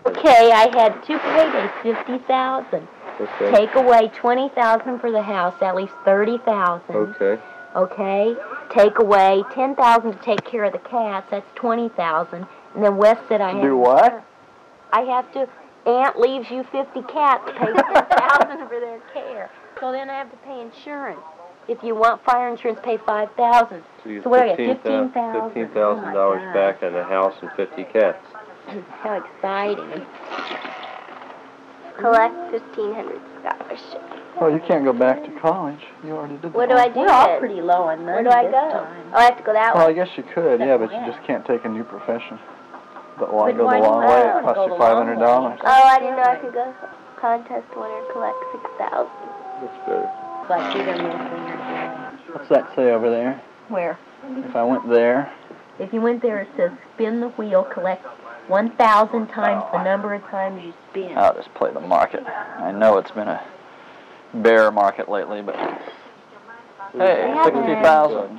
Okay, I had 2 paydays, 50,000. Okay. Take away 20,000 for the house, that leaves 30,000. Okay. Okay. Take away 10,000 to take care of the cats, that's 20,000. And then Wes said I have do what? I have to. Aunt leaves you 50 cats, pay 10,000 for their care. So then I have to pay insurance. If you want fire insurance, pay 5,000. So what are you, 15,000? $15,000 back on the house and 50 cats. How exciting. Collect 1,500 scholarship. Well, you can't go back to college. You already did that. What do I do We're all then? pretty low on money. Where do I this go? time. Oh, I have to go that Well, way. I guess you could, yeah, but you Yeah. just can't take a new profession. But why But go why the long not? way? I It wanna costs go you the long $500. Oh, I didn't know I could go contest winner, collect 6,000. That's better. But you're going to miss when you're there. What's that say over there? Where? If I went there, If you went there, it says spin the wheel, collect 1,000 times the number of times you spin. I'll just play the market. I know it's been a bear market lately, but hey, 60,000.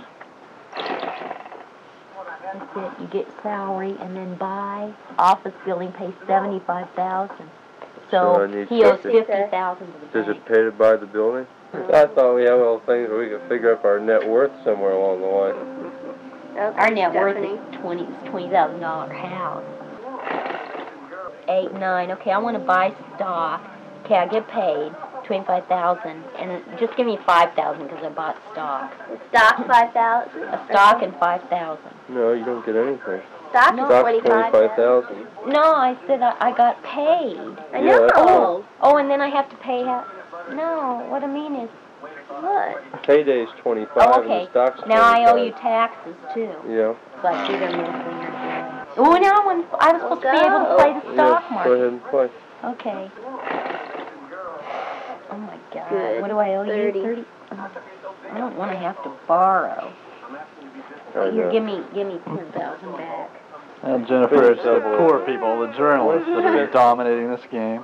That's it. You get salary and then buy. Office building pays 75,000. So I So need he owes 50. 50,000 to the Does bank. it pay to buy the building? I thought we had little things where we could figure up our net worth somewhere along the way. Okay, Our net worth Stephanie. is $20,000 house. 8, 9. Okay, I want to buy stock. Okay, I get paid 25,000, and just give me 5,000 because I bought stock. Stock 5,000. A stock and 5,000. No, you don't get anything. Stock is Stock's 25,000. 25,000. No, I said I got paid. I Yeah, know. that's all. Oh, and then I have to pay half. No, what I mean is, What? Payday's 25 oh, and okay. the stock's 25. Now I owe you taxes too. Yeah. But you're gonna miss when you're doing. Oh, now I was supposed to be able to play the stock Yes, go market. ahead and play. Okay. Oh my God. Good. What do I owe 30. you? 30. I don't want to have to borrow. I Here, know. give me 10,000 back. And Jennifer, it's the poor people, the journalists that are dominating this game.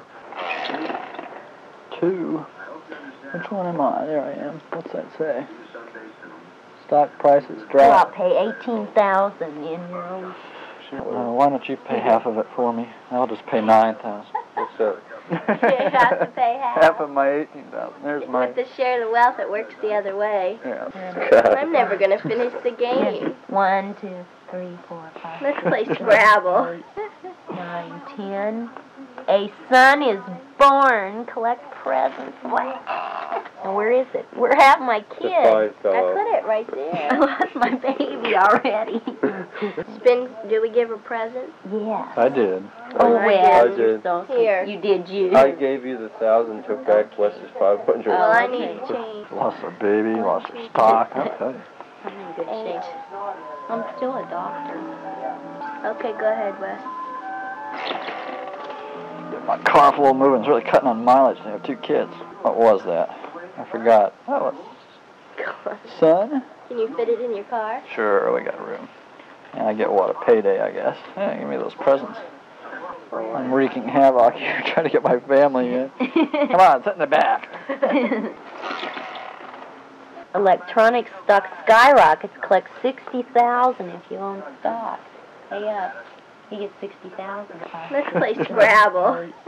2. Which one am I? There I am. What's that say? Stock prices Well, I'll drop. pay 18,000 in your own. Why don't you pay half of it for me? I'll just pay 9,000. What's that? You have to pay half. Half of my 18,000. There's my. With the share the wealth, it works the other way. Yeah. I'm never going to finish the game. 1, 2, 3, 4, 5. Let's play Scrabble. 9, 10. A son is born. Collect presents. What? And where is it? Where have my The kid? 5 I fellow. put it right I there. lost my baby already. Spin. Do we give a present? Yes. I did. Oh, I well, did. you're so sweet. Here. You did you. I gave you the 1,000, took back Wes's 500. Well, I okay. need to change. Lost her baby, lost her stock. I'll tell you. I'm in good shape. I'm still a doctor. Okay, go ahead, Wes. My car full of moving. It's really cutting on mileage. I have 2 kids. What was that? I forgot. Oh, son? Can you fit it in your car? Sure, we got room. And I get, what, a payday, I guess. Yeah, give me those presents. I'm wreaking havoc here, trying to get my family in. Come on, sit in the back. Electronic stock skyrockets. Collect 60,000 if you own stock. Pay up. He gets 60,000. Let's play Scrabble.